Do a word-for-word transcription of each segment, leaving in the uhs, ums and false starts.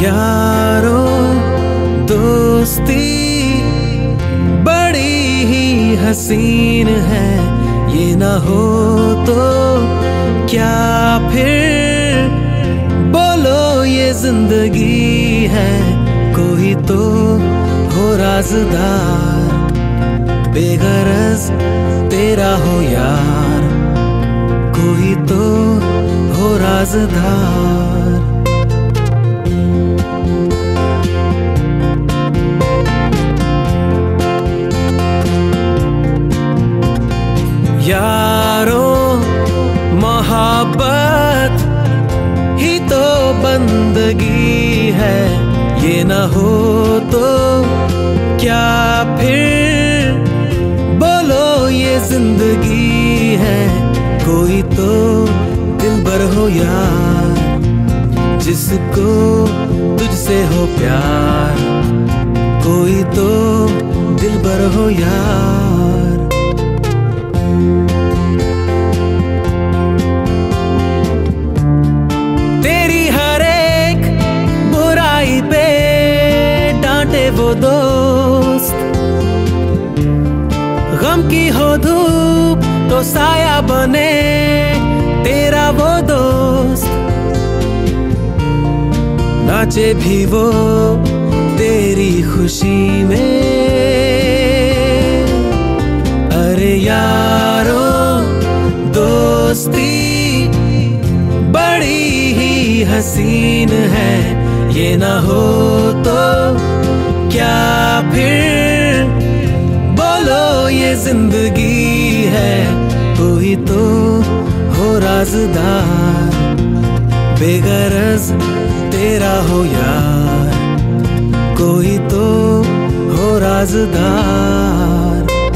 यारो दोस्ती बड़ी ही हसीन है, ये ना हो तो क्या फिर बोलो ये जिंदगी है। कोई तो हो राज़दार, बेगरज तेरा हो यार, कोई तो हो राज़दार। यारो मोहब्बत ही तो बंदगी है, ये ना हो तो क्या फिर बोलो ये जिंदगी है। कोई तो दिलबर हो यार, जिसको तुझसे हो प्यार, कोई तो दिलबर हो यार। तेरी हर एक बुराई पे डांटे वो दोस्त, गम की हो धूप तो साया बने तेरा वो दोस्त। नाचे भी वो तेरी खुशी में, अरे यारो दोस्ती बड़ी ही हसीन है, ये ना हो तो क्या फिर बोलो ये जिंदगी है। कोई तो हो राज़दार, बेगरज तेरा हो यार, कोई तो हो राज़दार।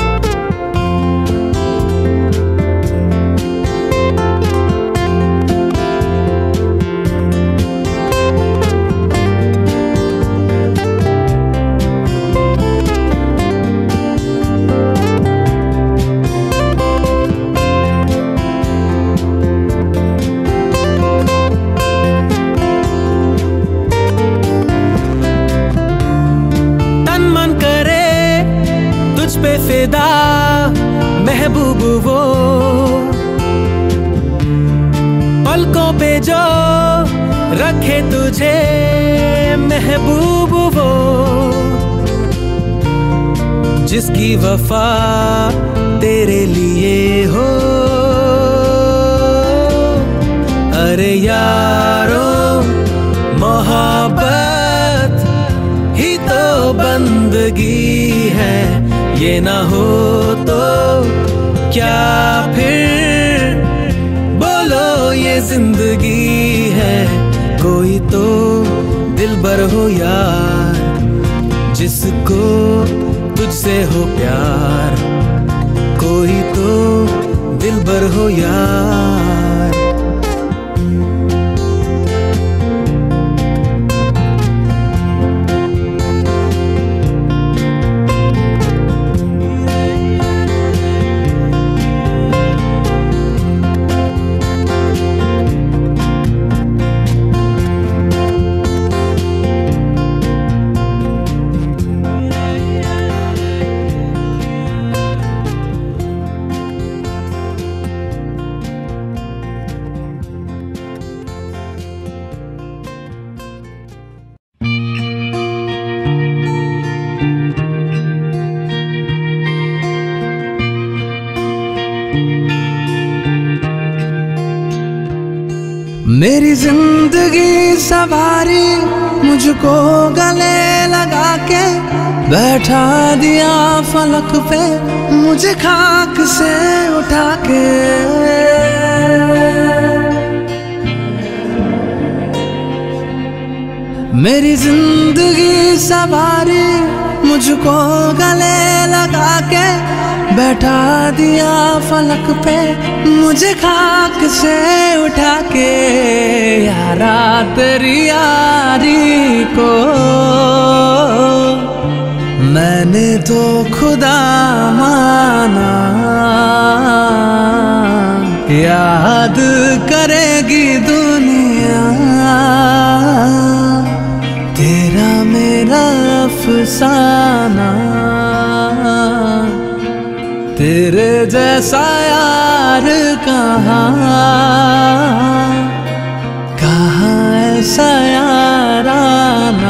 पे फिदा महबूब वो, पलकों पे जो रखे तुझे महबूब वो, जिसकी वफा तेरे लिए हो। अरे यारो मोहब्बत ही तो बंदगी है, ये ना हो तो क्या फिर बोलो ये जिंदगी है। कोई तो दिलबर हो यार, जिसको तुझसे हो प्यार, कोई तो दिलबर हो यार। मेरी जिंदगी सवारी मुझको गले लगा के बैठा दिया फलक पे, मुझे खाक से उठा के। मेरी जिंदगी सवारी मुझको गले लगा के बैठा दिया फलक पे, मुझे खाक से उठा के। यारा तेरी यारी को मैंने तो खुदा माना, याद करेगी दुनिया अफसाना, तेरे जैसा यार कहाँ, कहाँ ऐसा याराना।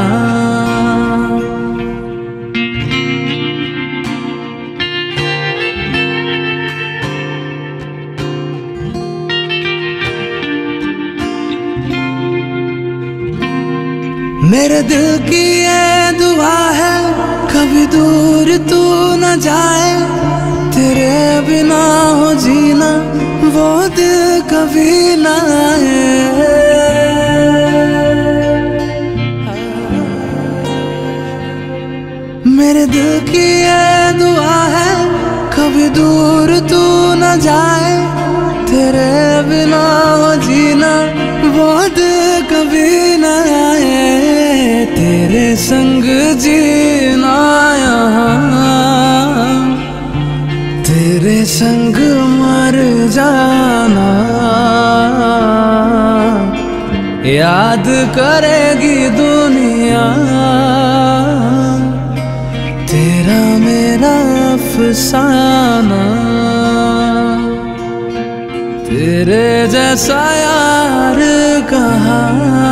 मेरे दिल की ये दुआ है कभी दूर तू न जाए, तेरे बिना हो जीना वो दिल कभी न आए। मेरे दिल की ये दुआ है कभी दूर तू न जाए, तेरे बिना हो जीना वो दिल कभी न आए। तेरे संग जीना यहाँ, तेरे संग मर जाना, याद करेगी दुनिया तेरा मेरा अफसाना। तेरे जैसा यार कहाँ,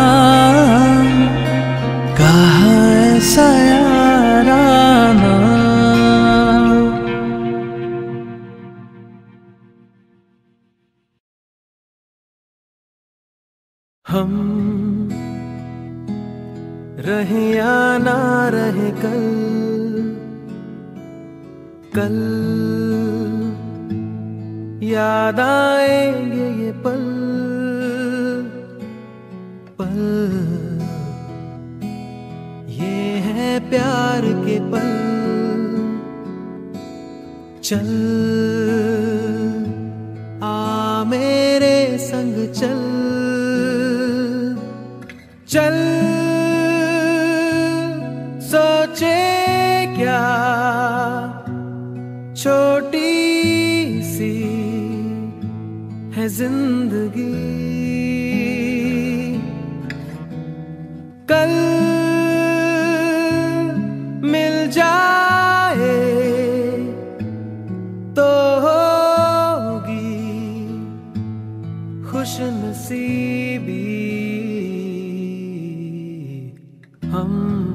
कहाँ ऐसा याराना। हम रहे या ना रहे कल, कल याद आएंगे ये पल, पल ये है प्यार के पल। चल आ मेरे संग चल, चल सोचे क्या छोटी सी है जिंदगी, कल मिल जाए तो होगी खुशनसीबी। हम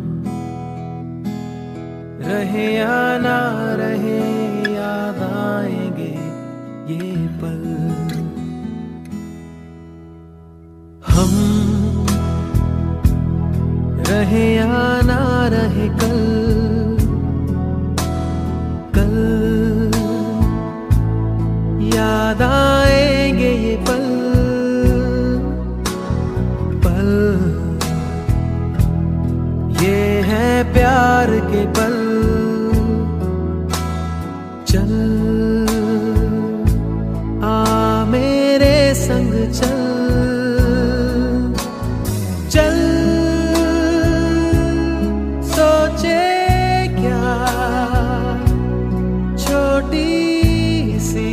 रहे या ना रहे याद आएंगे ये पल। हम रहे या ना रहे कल, कल याद आएंगे ये पल, पल ये है प्यार के पल। चल आ मेरे संग चल, चल सोचे क्या छोटी सी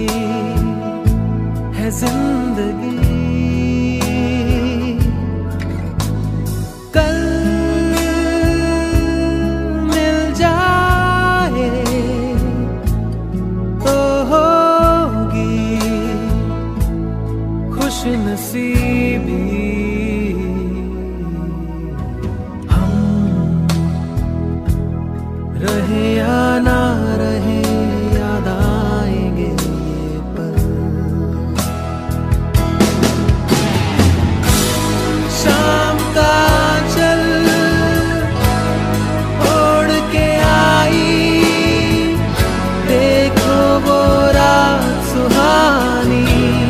है जिंदगी, कल मिल जाए तो होगी खुशनसीबी। रहे या ना रहे याद आएंगे ये पल। शाम का चल ओढ़ के आई, देखो वो रात सुहानी,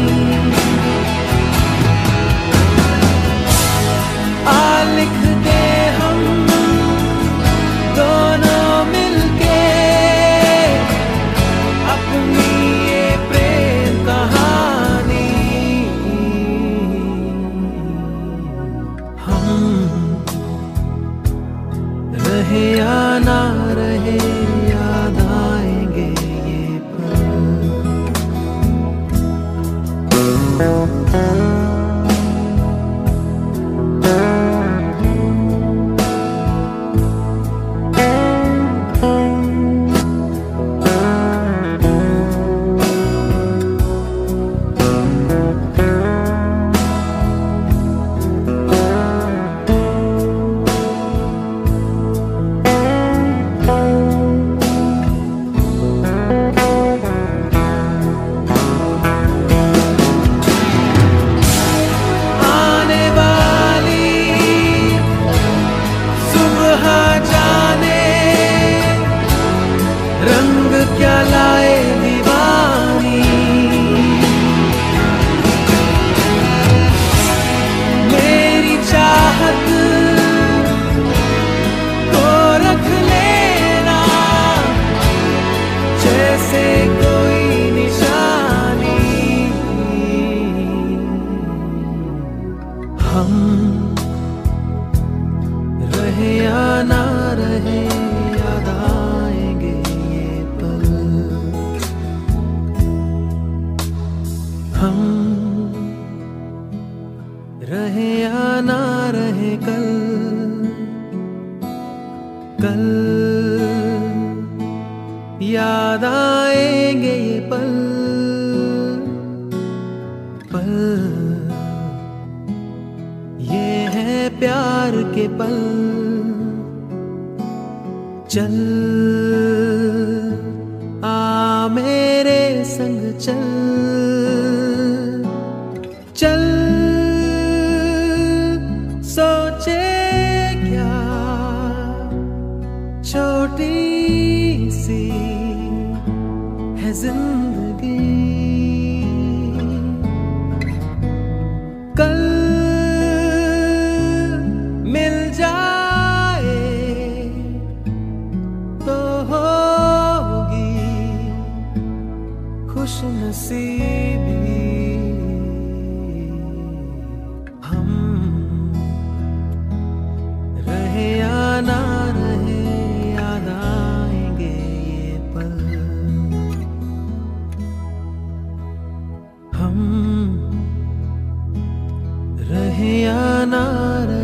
आ लिख दे हम दोनों रहे या ना रहे याद आएंगे ये पल। हम रहे या ना रहे याद आएंगे ये पल। हम रहे या ना रहे कल, कल याद आएंगे ये पल, पल ये है प्यार के पल। चल आ मेरे संग चल, चल सोचे क्या छोटी सी है जिंदगी। कल मिल जाए तो होगी खुश नसीबी। हम रहे या ना रहे याद आएंगे ये पल। हम रहे या ना रहे